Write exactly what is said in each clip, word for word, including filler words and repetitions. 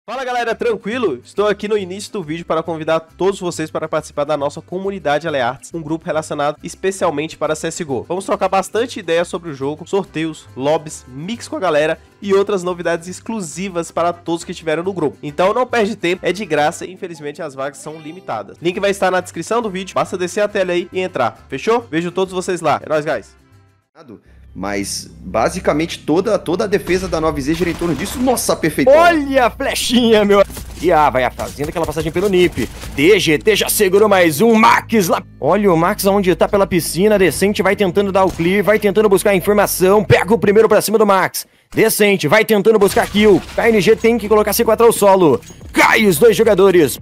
Fala galera, tranquilo? Estou aqui no início do vídeo para convidar todos vocês para participar da nossa comunidade Aleartes, um grupo relacionado especialmente para C S G O. Vamos trocar bastante ideias sobre o jogo, sorteios, lobbies, mix com a galera e outras novidades exclusivas para todos que estiveram no grupo. Então não perde tempo, é de graça e infelizmente as vagas são limitadas. Link vai estar na descrição do vídeo, basta descer a tela aí e entrar, fechou? Vejo todos vocês lá, é nóis, guys! Mas, basicamente, toda, toda a defesa da nove Z gira em torno disso. Nossa, perfeito! Olha a flechinha, meu... E ah, vai fazendo aquela passagem pelo N I P. D G T já segurou mais um. Max lá... Olha o Max onde tá pela piscina. Decente vai tentando dar o clear, vai tentando buscar informação. Pega o primeiro pra cima do Max. Decente, vai tentando buscar kill. K N G tem que colocar C quatro ao solo. Cai os dois jogadores.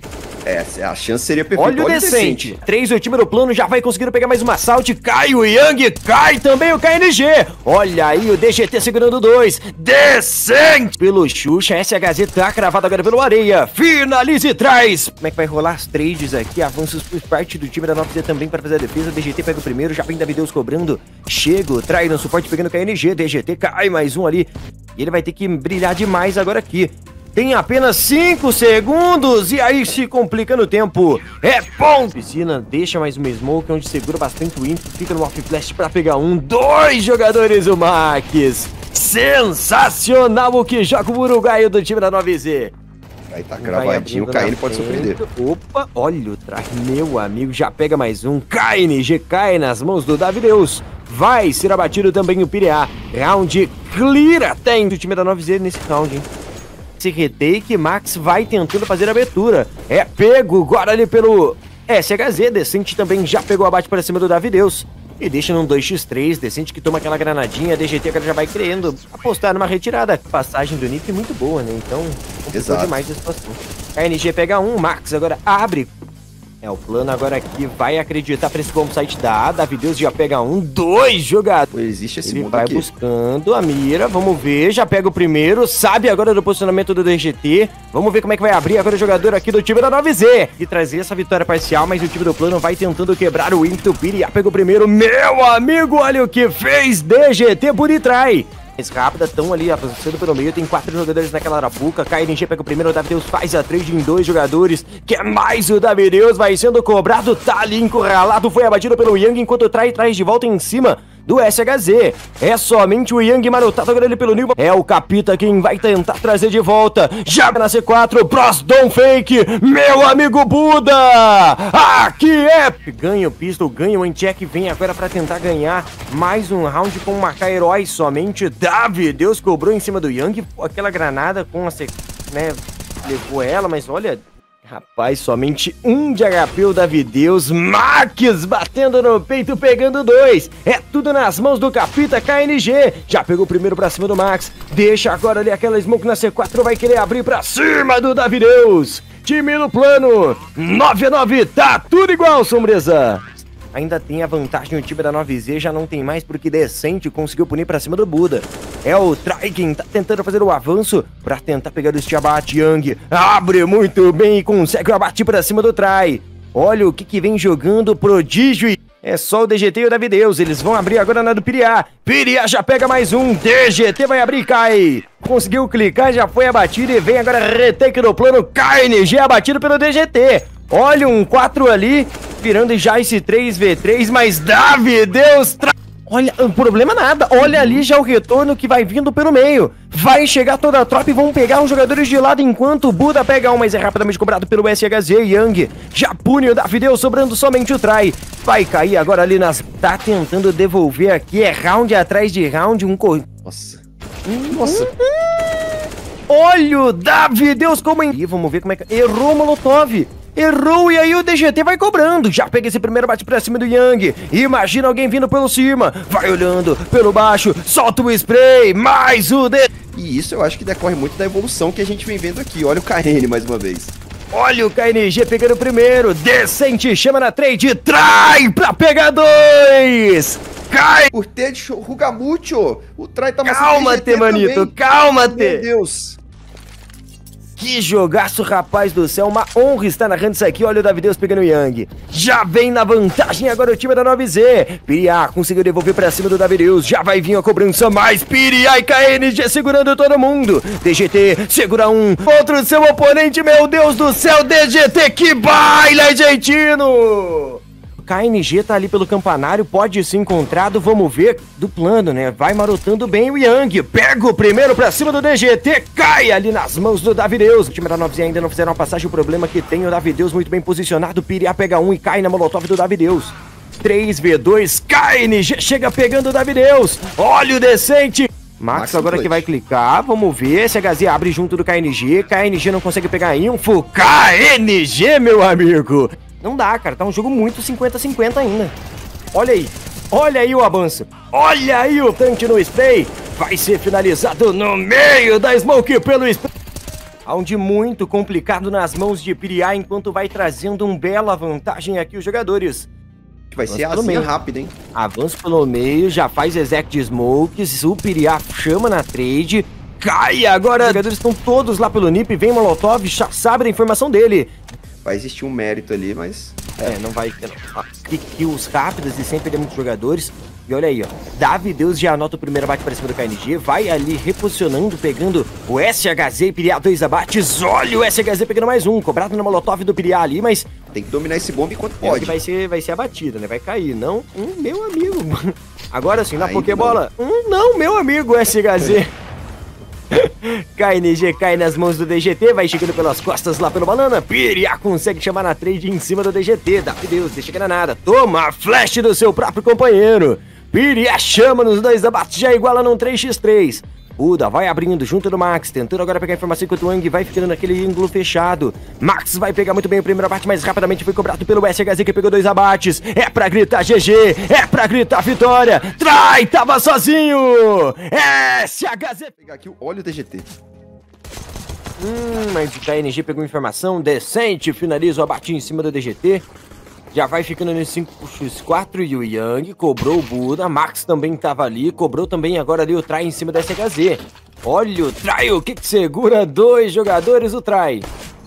É, a chance seria perfeita. Olha o Decente. três, o time do plano já vai conseguindo pegar mais uma assalto. Cai o Yang, cai também o K N G. Olha aí o D G T segurando dois. Decente. Pelo Xuxa, S H Z tá cravado agora pelo Areia. Finaliza e traz. Como é que vai rolar as trades aqui? Avanços por parte do time da nove Z também para fazer a defesa. D G T pega o primeiro, já vem Davideus cobrando. Chega, trai no suporte pegando o K N G. D G T cai mais um ali. E ele vai ter que brilhar demais agora aqui. Tem apenas cinco segundos e aí se complica no tempo. É ponto. Piscina deixa mais uma smoke onde segura bastante o info. Fica no off flash pra pegar um. Dois jogadores o Max. Sensacional o que joga o uruguaio do time da nove Z. Aí tá cravadinho, o K N pode surpreender. Opa, olha o traje, meu amigo, já pega mais um. K N G cai nas mãos do Davideus. Vai ser abatido também o Pireá. Round clear até do time da nove Z nesse round, hein. Esse retake, Max vai tentando fazer a abertura. É pego agora ali pelo S H Z. Decente também já pegou o abate para cima do Davideus. E deixa num dois contra três. Decente que toma aquela granadinha. D G T agora já vai querendo apostar numa retirada. Passagem do N I P muito boa, né? Então, complicou demais a situação. K N G pega um. Max agora abre. É, o plano agora aqui vai acreditar para esse bombsite da A. Davideus já pega um, dois jogadores. Existe esse Ele mundo vai aqui. buscando a mira, vamos ver, já pega o primeiro, sabe agora do posicionamento do D G T. Vamos ver como é que vai abrir agora o jogador aqui do time da nove Z. E trazer essa vitória parcial, mas o time do plano vai tentando quebrar o ímpeto. Pireá pega o primeiro, meu amigo, olha o que fez D G T por trai. Mais rápida, estão ali avançando pelo meio, tem quatro jogadores naquela arapuca. K N G pega o primeiro, o Davideus faz a trade em dois jogadores, que é mais o Davideus, vai sendo cobrado, tá ali encurralado, foi abatido pelo Yang, enquanto o Trai traz de volta em cima do S H Z. É somente o Yang marotado agora ali pelo Nilma. É o Capita quem vai tentar trazer de volta. Já na C quatro, Prosdom Fake, meu amigo Buda. Aqui é... Ganha o pistol, ganha o anti-check, vem agora pra tentar ganhar mais um round com marcar herói. Somente Davideus cobrou em cima do Yang. Aquela granada com a... né, levou ela, mas olha... Rapaz, somente um de H P o Davideus. Max batendo no peito, pegando dois. É tudo nas mãos do Capita. K N G já pegou o primeiro pra cima do Max. Deixa agora ali aquela smoke na C quatro. Vai querer abrir pra cima do Davideus. Time no plano. nove a nove, tá tudo igual, Sombreza. Ainda tem a vantagem, o time da nove Z já não tem mais porque Decente conseguiu punir pra cima do Buda. É o Trai quem tá tentando fazer o avanço pra tentar pegar este abate. Yang abre muito bem e consegue o abate pra cima do Trai. Olha o que que vem jogando Prodígio e... É só o D G T e o Davideus, eles vão abrir agora na do Pireá. Pireá já pega mais um, D G T vai abrir e cai. Conseguiu clicar, já foi abatido e vem agora retake no plano. K N G abatido pelo D G T. Olha um quatro ali, virando já esse três contra três, mas Davideus... Tra... Olha, problema nada, olha ali já o retorno que vai vindo pelo meio. Vai chegar toda a tropa e vão pegar os jogadores de lado enquanto o Buda pega um, mas é rapidamente cobrado pelo S H Z. Yang já pune o Davideus, sobrando somente o Trai. Vai cair agora ali nas... Tá tentando devolver aqui, é round atrás de round, um cor... Nossa. Nossa. Olha o Davideus como... E vamos ver como é que... Errou o Molotov. Errou e aí o D G T vai cobrando. Já pega esse primeiro bate pra cima do Yang. Imagina alguém vindo pelo cima. Vai olhando pelo baixo. Solta o spray. Mais o D... E isso eu acho que decorre muito da evolução que a gente vem vendo aqui. Olha o K N mais uma vez. Olha o K N G pegando o primeiro. Decente chama na trade. Trai pra pegar dois. Cai. Por ter de Rugamucho. O Trai tá Calma-te, manito. Calma-te. Meu Deus. Que jogaço, rapaz do céu. Uma honra estar narrando isso aqui. Olha o Davideus pegando o Yang. Já vem na vantagem agora o time da nove Z. Piriá conseguiu devolver pra cima do Davideus. Já vai vir a cobrança mais. Piriá e K N G segurando todo mundo. D G T segura um. Contra o seu oponente, meu Deus do céu. D G T, que baile argentino! K N G tá ali pelo campanário, pode ser encontrado, vamos ver do plano, né? Vai marotando bem o Yang, pega o primeiro pra cima do D G T, cai ali nas mãos do Davideus. O time da nove Z ainda não fizeram a passagem, o problema é que tem o Davideus muito bem posicionado, Piriá pega um e cai na molotov do Davideus. três v dois, K N G chega pegando o Davideus, olha o Decente. Max, Max agora que vai clicar, vamos ver se a H Z abre junto do K N G, K N G não consegue pegar info, K N G, meu amigo. Não dá, cara, tá um jogo muito cinquenta a cinquenta ainda. Olha aí, olha aí o avanço. Olha aí o tanque no spray. Vai ser finalizado no meio da smoke pelo spray. Onde muito complicado nas mãos de Piriá, enquanto vai trazendo um bela vantagem aqui os jogadores. Vai ser assim rápido, hein? Avanço pelo meio, já faz exec de smokes, o Piriá chama na trade. Cai agora, os jogadores estão todos lá pelo Nip, vem Molotov, já sabe da informação dele. Vai existir um mérito ali, mas... É, não vai ter... Kills rápidas e sem perder muitos jogadores. E olha aí, ó. Davideus já anota o primeiro abate para cima do K N G. Vai ali reposicionando, pegando o S H Z e Piriá, dois abates. Olha o S H Z pegando mais um. Cobrado na molotov do Piriá ali, mas... Tem que dominar esse bombe enquanto é, pode. Que vai ser, vai ser abatida, né? Vai cair. Não, um meu amigo. Agora sim, na aí Pokébola. Não. Um não, meu amigo S H Z. K N G cai nas mãos do D G T, vai chegando pelas costas lá pelo Banana. Piriá consegue chamar na trade em cima do D G T. Davideus deixa granada. Toma a flash do seu próprio companheiro. Piriá chama nos dois abates, já iguala num três contra três. Buda vai abrindo junto do Max, tentando agora pegar a informação enquanto o Wang vai ficando naquele ângulo fechado. Max vai pegar muito bem o primeiro abate, mas rapidamente foi cobrado pelo S H Z que pegou dois abates. É pra gritar G G, é pra gritar vitória. Trai, tava sozinho. S H Z. Pegar aqui o óleo D G T. Hum, mas o K N G pegou informação decente, finaliza o abate em cima do D G T. Já vai ficando nesse cinco contra quatro e o Yang cobrou o Buda. Max também tava ali, cobrou também agora ali o Trai em cima do S H Z. Olha o Trai, o que que segura dois jogadores o Trai.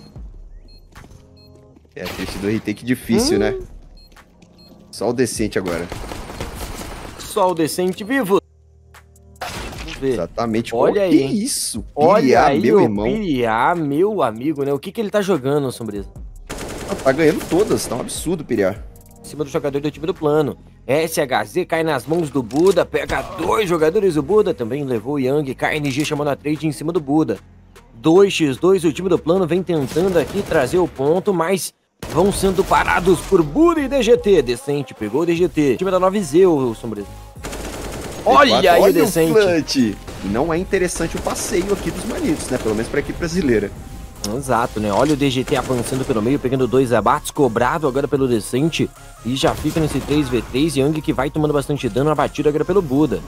É, triste do retake difícil, hum. né? Só o Decente agora. Só o Decente vivo. Vamos ver. Exatamente. Olha aí. Que isso? Olha Piriá, aí meu o irmão. Piriá, meu amigo, né? O que que ele tá jogando, Sombreza? Tá ganhando todas, tá um absurdo, Piriá. Em cima do jogador do time do plano. S H Z cai nas mãos do Buda, pega dois jogadores do Buda, também levou o Yang, K N G chamando a trade em cima do Buda. dois contra dois, o time do plano vem tentando aqui trazer o ponto, mas vão sendo parados por Buda e D G T. Decente, pegou o D G T. O time da nove Z, o Sombreza. Olha aí o Decente. O Não é interessante o passeio aqui dos manitos, né? Pelo menos pra equipe brasileira. Exato, né? Olha o D G T avançando pelo meio, pegando dois abates, cobrado agora pelo Decente. E já fica nesse três contra três, Yang que vai tomando bastante dano, abatido agora pelo Buda.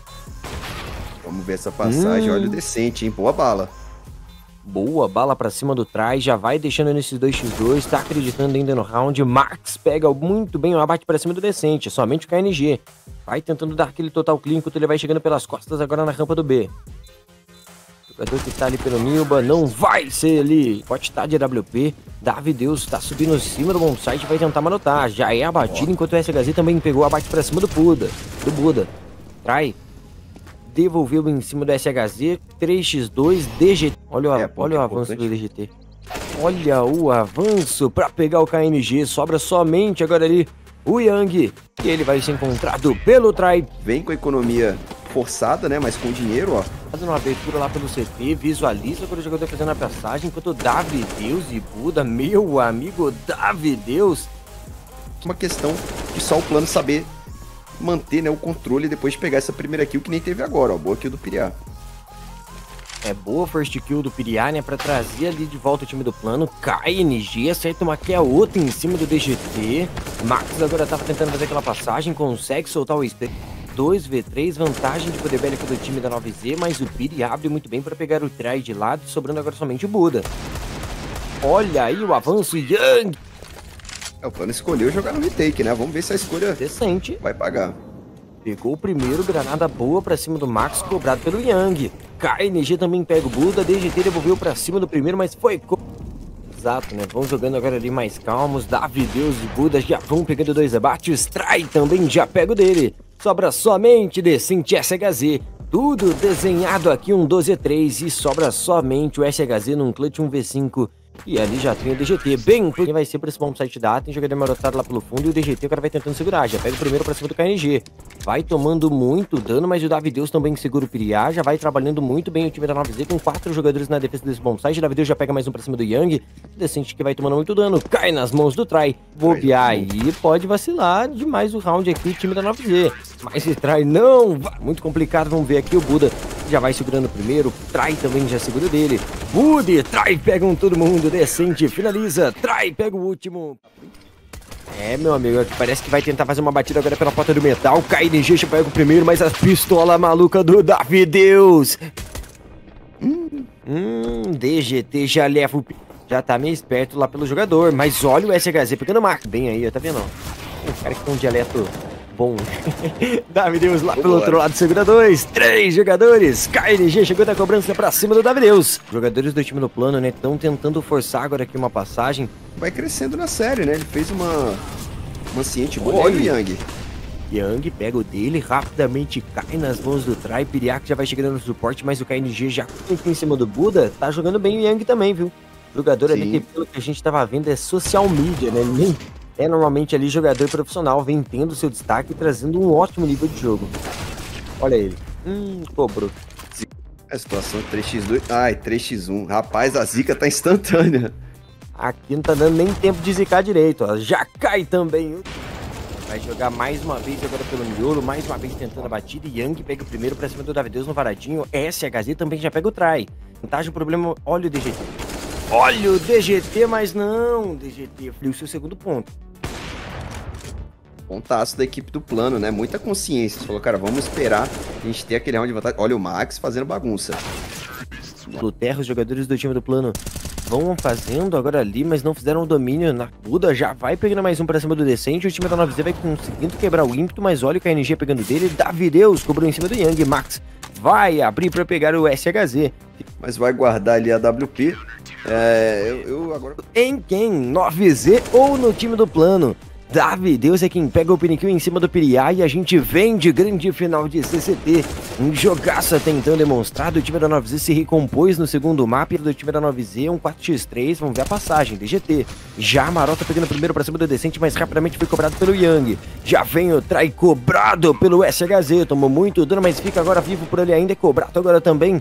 Vamos ver essa passagem, hum. olha o Decente, hein? Boa bala. Boa bala pra cima do Trai, já vai deixando nesses dois contra dois, tá acreditando ainda no round. Max pega muito bem o abate pra cima do Decente, somente o K N G. Vai tentando dar aquele total clean enquanto ele vai chegando pelas costas agora na rampa do B. O jogador que tá ali pelo Nilba não vai ser ali. Pode estar de A W P. Davideus tá subindo em cima do bonsite, vai tentar manotar. Já é abatido, enquanto o S H Z também pegou o abate pra cima do Buda. Do Buda. Trai. Devolveu em cima do S H Z. três contra dois. D G T. Olha o, é, olha o avanço do D G T. Olha o avanço pra pegar o K N G. Sobra somente agora ali o Yang. E ele vai ser encontrado pelo Trai. Vem com a economia forçada, né? Mas com dinheiro, ó. Fazendo uma abertura lá pelo C T, visualiza agora o jogador fazendo a passagem, enquanto o Davideus e Buda, meu amigo Davideus. Uma questão de só o plano saber manter, né, o controle depois de pegar essa primeira kill que nem teve agora, ó. Boa kill do Piriá. É boa first kill do Piriá, né, pra trazer ali de volta o time do plano. K N G acerta uma que é outra em cima do D G T. Max agora tava tentando fazer aquela passagem, consegue soltar o spray. dois contra três, vantagem de poder bélico do time da nove Z, mas o Piriá abre muito bem para pegar o try de lado, sobrando agora somente o Buda. Olha aí o avanço, Yang! É, o plano escolheu jogar no retake, né? Vamos ver se a escolha decente vai pagar. Pegou o primeiro, granada boa para cima do Max, cobrado pelo Yang. K N G também pega o Buda, D G T devolveu pra cima do primeiro, mas foi... Exato, né? Vão jogando agora ali mais calmos. Davideus e Buda já vão pegando dois abates. Trai também já pega o dele. Sobra somente Decente S H Z. Tudo desenhado aqui, um doze a três. E sobra somente o S H Z num clutch um v cinco. E ali já tem o D G T, bem, quem vai ser pra esse bombsite da A, tem jogador marotado lá pelo fundo e o D G T o cara vai tentando segurar, já pega o primeiro pra cima do K N G, vai tomando muito dano, mas o Davideus também segura o Piriá, já vai trabalhando muito bem o time da nove Z com quatro jogadores na defesa desse bombsite, o Davideus já pega mais um pra cima do Yang, Decente que vai tomando muito dano, cai nas mãos do Trai, bobear aí, pode vacilar demais o round aqui o time da nove Z, mas se Trai não, muito complicado, vamos ver aqui o Buda, já vai segurando o primeiro, Trai também já segura o dele, Buda, Trai pegam todo mundo, Decente finaliza, Trai pega o último. É, meu amigo, parece que vai tentar fazer uma batida agora pela porta do metal. K N G já pega o primeiro, mas a pistola maluca do Davideus. Hum, hum, D G T já leva o... Já tá meio esperto lá pelo jogador, mas olha o S H Z pegando marca. Bem aí, tá vendo? O cara que tem um dialeto bom. Davideus lá pelo outro lado, segura dois, três jogadores. K N G chegou da cobrança pra cima do Davideus. Jogadores do time do plano, né, estão tentando forçar agora aqui uma passagem. Vai crescendo na série, né? Ele fez uma, uma ciente boa. Olha o Yang. Yang pega o dele, rapidamente cai nas mãos do Trai. Piriac já vai chegando no suporte, mas o K N G já em cima do Buda. Tá jogando bem o Yang também, viu? O jogador ali que, pelo que a gente tava vendo, é social media, né? Nem é normalmente ali jogador profissional, vem tendo seu destaque e trazendo um ótimo nível de jogo. Olha ele. Hum, cobrou. A situação três a dois. Ai, três a um. Rapaz, a zica tá instantânea. Aqui não tá dando nem tempo de zicar direito, ó. Já cai também. Vai jogar mais uma vez agora pelo miolo, mais uma vez tentando a batida. Yang pega o primeiro pra cima do Davideus no varadinho. S H Z também já pega o Trai. Vantagem, o problema... Olha o D G T. Olha o D G T, mas não. D G T foi o seu segundo ponto. Pontaço da equipe do plano, né? Muita consciência. Você falou, cara, vamos esperar a gente ter aquele round de vantagem. Olha o Max fazendo bagunça. No terra, os jogadores do time do plano vão fazendo agora ali, mas não fizeram o domínio na Buda. Já vai pegando mais um pra cima do Decente. O time da nove Z vai conseguindo quebrar o ímpeto, mas olha o K N G pegando dele. Davideus cobrou em cima do Yang. Max vai abrir pra pegar o S H Z. Mas vai guardar ali a W P. É, eu, eu agora... Em quem? nove Z ou no time do plano? Davideus é quem pega o piniquinho em cima do Piriá e a gente vem de grande final de C C T. Um jogaço até então demonstrado. O time da nove Z se recompôs no segundo mapa do time da nove Z, um quatro a três. Vamos ver a passagem. D G T. Já a Marota pegando primeiro pra cima do Decente, mas rapidamente foi cobrado pelo Yang. Já vem o Trai cobrado pelo S H Z. Tomou muito dano, mas fica agora vivo por ele ainda. É cobrado agora também.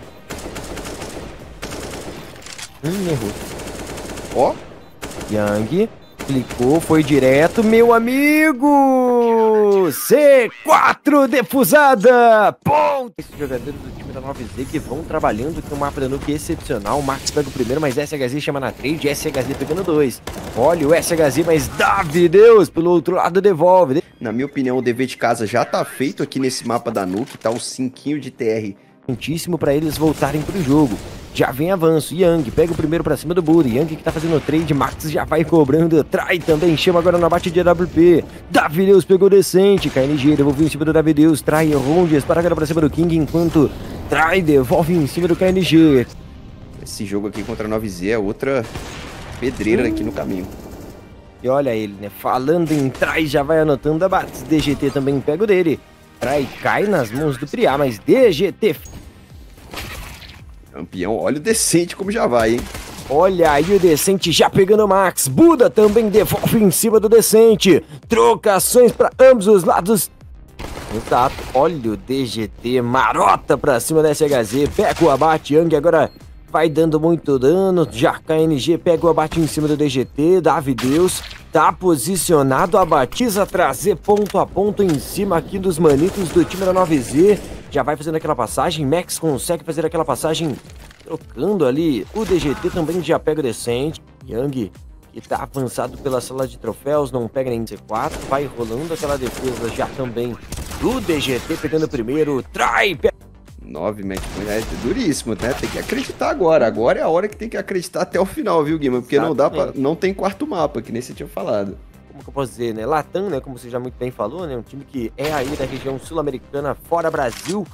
Hum, errou. Ó. Yang. Clicou, foi direto, meu amigo! C quatro defusada! Ponto! Esses jogadores do time da nove Z que vão trabalhando com um mapa da Nuke excepcional. O Max pega o primeiro, mas S H Z chama na trade. S H Z pegando dois. Olha o S H Z, mas Davideus pelo outro lado devolve. Na minha opinião, o dever de casa já tá feito aqui nesse mapa da Nuke. Tá o cinquinho de T R. Muitíssimo para eles voltarem pro jogo. Já vem avanço, Yang pega o primeiro pra cima do Buda, Yang que tá fazendo o trade, Max já vai cobrando, Trai também, chama agora na bate de A W P, Davideus pegou Decente, K N G devolveu em cima do Davideus, Trai, Rondes, para agora pra cima do King, enquanto Trai devolve em cima do K N G. Esse jogo aqui contra a nove Z é outra pedreira hum. aqui no caminho. E olha ele, né, falando em Trai, já vai anotando a bate, D G T também pega o dele, Trai cai nas mãos do Priá, mas D G T... Campeão, olha o Decente como já vai, hein? Olha aí o Decente já pegando o Max. Buda também devolve em cima do Decente. Trocações para ambos os lados. Exato. Olha o D G T marota pra cima da S H Z. Pega o abate. Yang agora vai dando muito dano. Já K N G pega o abate em cima do D G T. Davideus tá posicionado. Abatiza trazer ponto a ponto em cima aqui dos manitos do time da nove Z. Já vai fazendo aquela passagem, Max consegue fazer aquela passagem trocando ali, o D G T também já pega o Decente, Yang que tá avançado pela sala de troféus, não pega nem C quatro, vai rolando aquela defesa já também do D G T pegando o primeiro, Trai, nove match point, é duríssimo, né? Tem que acreditar agora, agora é a hora que tem que acreditar até o final, viu, Guima? Porque não dá pra, não tem quarto mapa, que nem você tinha falado. Como que eu posso dizer, né? Latam, né? Como você já muito bem falou, né? Um time que é aí da região sul-americana, fora Brasil.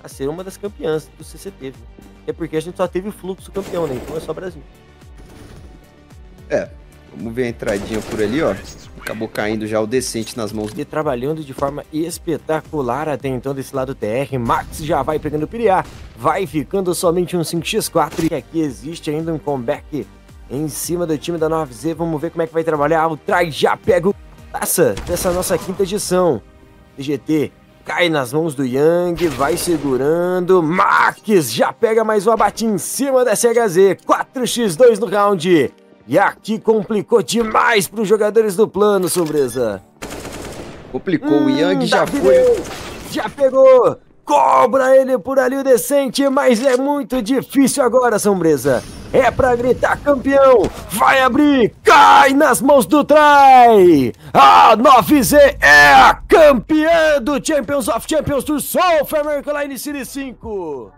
a ser uma das campeãs do C C T. Viu? É porque a gente só teve fluxo campeão, né? Então é só Brasil. É, vamos ver a entradinha por ali, ó. Acabou caindo já o decente nas mãos dele. Trabalhando de forma espetacular até então desse lado T R. Max já vai pegando o Piriá. Vai ficando somente um cinco por quatro. E aqui existe ainda um comeback em cima do time da nove Z. Vamos ver como é que vai trabalhar. O Trai já pega o taça dessa nossa quinta edição. D G T cai nas mãos do Yang. Vai segurando. Max já pega mais um abate em cima da S H Z. quatro por dois no round. E aqui complicou demais para os jogadores do plano, Sombreza. Complicou, hum, o Yang já foi. Já pegou. Cobra ele por ali o decente, mas é muito difícil agora, Sombreza. É pra gritar campeão. Vai abrir. Cai nas mãos do Trai. A nove Z é a campeã do Champions of Champions do South American Line Series cinco.